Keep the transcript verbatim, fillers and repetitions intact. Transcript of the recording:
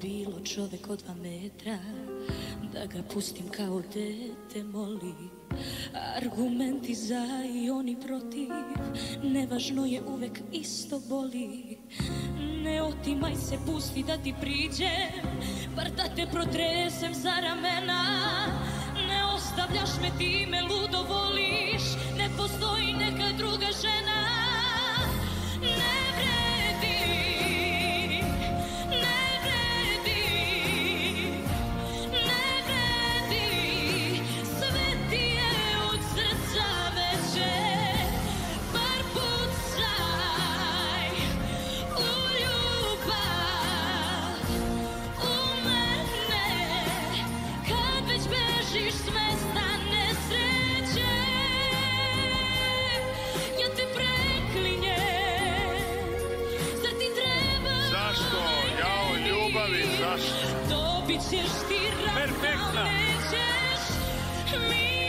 bilo čovek od dva metra, da ga pustim kao dete moli. Argumenti za i oni protiv, nevažno je, uvek isto boli. Ne otimaj se, pusti da ti priđem, bar da te protresem za ramena. Ne ostavljaš me, ti me ludo voliš, ne postoji neka druga žena. Ne vredi, ne vredi, ne vredi, sve ti je od srca veće, bar pucaj u ljubav, u mene, kad već bežiš s mesta nesreće. Ja te preklinjem, zar ti treba? Zašto? Jao, ljubavi, zašto? Dobit ćeš ti rad, Perfektna. nećeš mi.